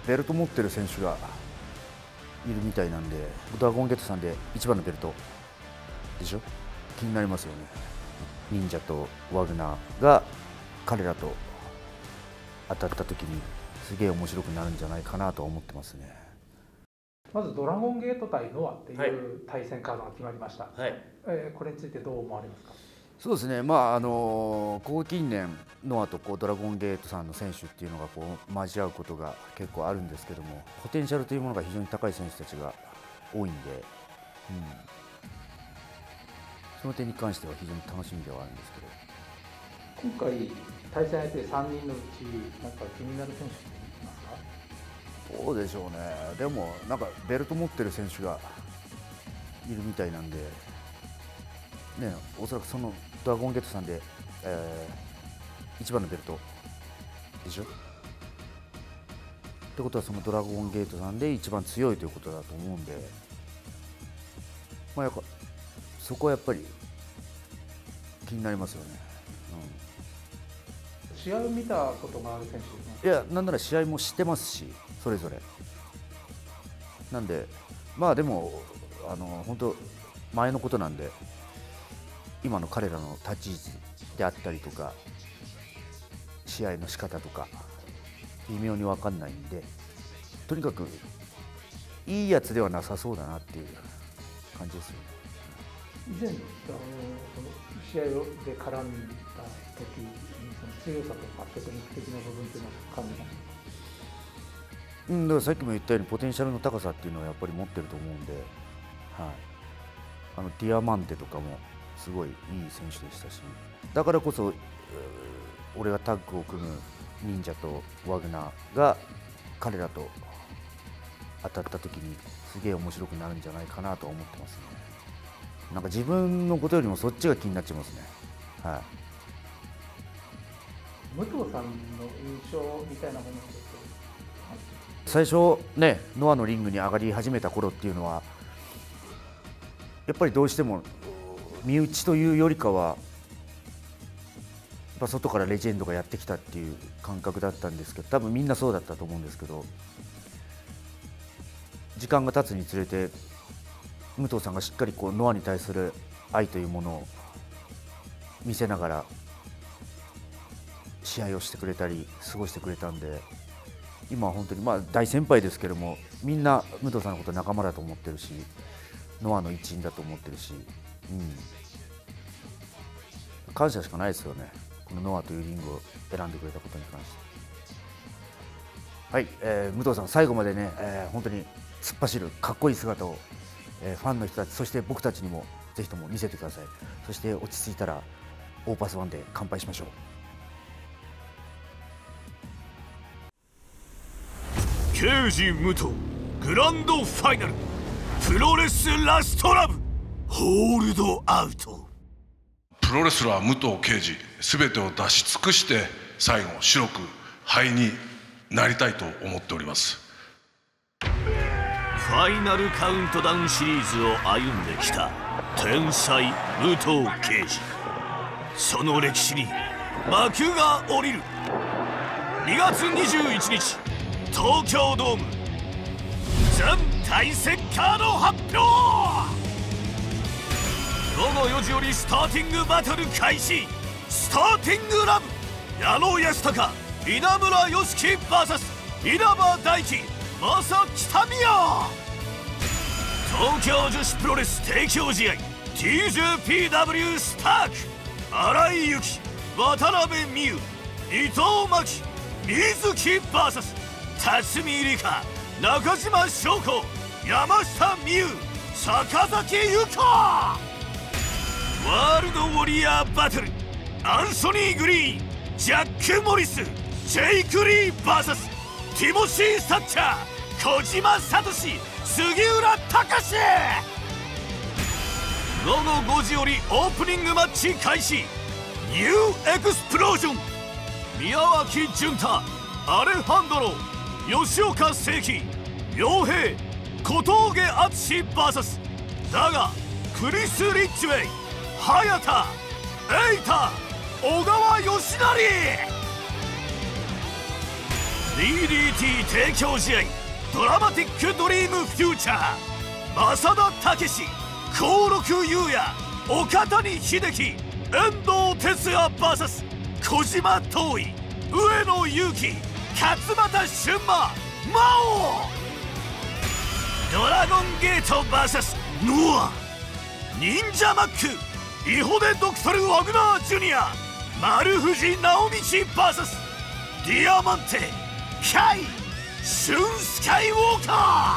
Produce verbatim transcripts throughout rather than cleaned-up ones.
ベルト持ってる選手がいるみたいなんで、ドラゴンゲートさんで一番のベルトでしょ。気になりますよね。忍者とワグナーが彼らと当たった時にすげえ面白くなるんじゃないかなと思ってますね。 まずドラゴンゲート対ノアっていう対戦カードが決まりました、はい、えー、これについてどう思われますか？ そうですね、まああのここ近年ノアとこうドラゴンゲートさんの選手っていうのがこう交わることが結構あるんですけども、ポテンシャルというものが非常に高い選手たちが多いんで、うん、その点に関しては非常に楽しみではあるんですけど。 今回対戦相手さんにんのうちなんか気になる選手っていますか？ どうでしょうね。でもなんかベルト持ってる選手がいるみたいなんで、ね、おそらくそのドラゴンゲートさんで、えー、一番のベルトでしょ。ってことはそのドラゴンゲートさんで一番強いということだと思うんで、まあ、やっぱそこはやっぱり気になりますよね。 うん、試合を見たことがある選手ですね。 いや、なんなら試合も知ってますし、それぞれ。なんで、まあでも、あの本当、前のことなんで、今の彼らの立ち位置であったりとか、試合の仕方とか、微妙に分かんないんで、とにかくいいやつではなさそうだなっていう感じですよね。 以前、あの試合で絡んだ時に、その強さとかテクニック的な部分っていうのは感じましたか？ うん、だからさっきも言ったようにポテンシャルの高さっていうのはやっぱり持ってると思うんで、はい、あのディアマンテとかもすごいいい選手でしたし、だからこそ俺がタッグを組む忍者とワグナーが彼らと当たった時にすげえ面白くなるんじゃないかなと思ってますね。なんか自分のことよりもそっちが気になっちゃいますね。はい、 武藤さんの印象みたいなものですと、 最初ね、ノアのリングに上がり始めた頃っていうのはやっぱりどうしても身内というよりかはやっぱ外からレジェンドがやってきたっていう感覚だったんですけど、多分みんなそうだったと思うんですけど、時間が経つにつれて武藤さんがしっかりこうノアに対する愛というものを見せながら試合をしてくれたり過ごしてくれたんで、今は本当にまあ大先輩ですけども、みんな武藤さんのこと仲間だと思ってるし、ノアの一員だと思ってるし、うん、感謝しかないですよね、このノアというリングを選んでくれたことに関して。はい、えー、武藤さん最後までね、えー、本当に突っ走るかっこいい姿を、えー、ファンの人たち、そして僕たちにもぜひとも見せてください。そして落ち着いたらオーパスワンで乾杯しましょう。 刑事武藤グランドファイナルプロレスラストラブホールドアウト。 プロレスラー武藤敬司、全てを出し尽くして最後白く灰になりたいと思っております。 ファイナルカウントダウンシリーズを歩んできた天才武藤敬司、その歴史に幕が下りる。にがつにじゅういちにち東京ドーム全対戦カード発表。ごごよじよりスターティングバトル開始。スターティングラブ矢野康隆稲村良樹 ブイエス 稲葉大輝正北宮。東京女子プロレス提供試合 ティージェーピーダブリュー スターク新井由紀渡辺美優伊藤真希水木 ブイエス 辰巳梨花中島翔子山下美優坂崎優子。ワールドウォリアーバトルアンソニー・グリーンジャック・モリスジェイク・リー ブイエス ティモシー・サッチャー小島聡杉浦隆。ごごごじよりオープニングマッチ開始。ニューエクスプロージョン宮脇潤太アレハンドロ吉岡聖輝陽平小峠敦 ブイエス だがクリス・リッチウェイ早田エイタ小川義成。 ディーディーティー 提供試合ドラマティックドリームフューチャー、正田武史、興梠雄也、岡谷秀樹、遠藤哲也 ブイエス 小島遠い、上野勇気、勝俣俊馬、魔王。ドラゴンゲート ブイエス ノア、忍者マック、イホデドクトル・ワグナージュニア、丸藤直道 ブイエス ディアマンテ、カイ、シュンスカイウォーカ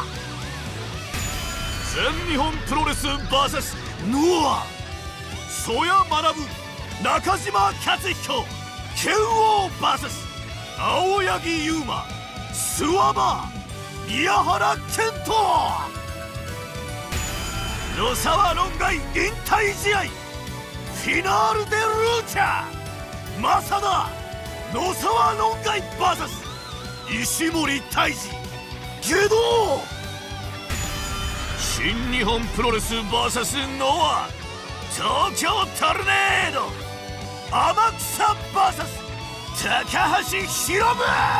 ー。全日本プロレス ブイエス ノア、曽谷学、中島克彦、剣王 ブイエス 青柳優馬、諏訪間、宮原健人。野沢論外引退試合フィナール・デ・ルーチャー、正田野沢論外 ブイエス 石森泰治、下道。新日本プロレス ブイエス ノア、東京トルネード、天草 ブイエス 高橋宏夢。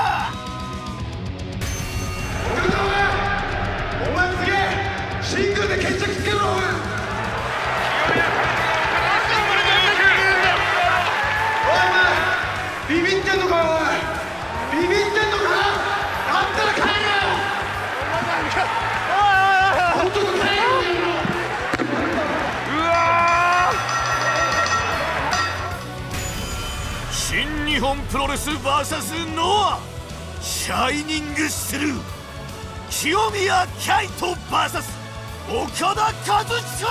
お前すげえ、シングルで決着つけろ。おいお前ビビってんのか。おいビビってんのか。あったら帰れ。本当に帰れ。 うわー、新日本プロレス ブイエス ノア、シャイニングする清宮海斗 ブイエス 岡田和親。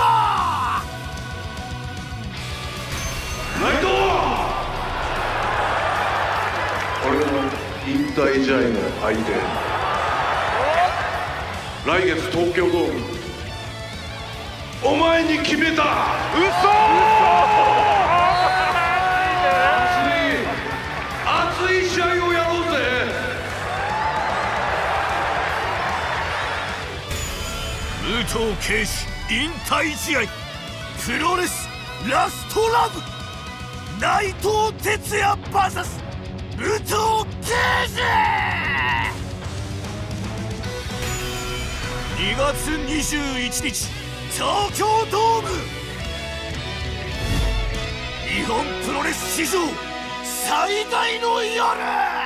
ライト俺の引退試合の相手、来月東京ドームお前に決めた。うそ熱い熱い試合をやろうぜ。 武藤敬司引退試合プロレスラストラブ、内藤哲也 ブイエス 武藤敬司。にがつにじゅういちにち東京ドーム、日本プロレス史上最大の夜。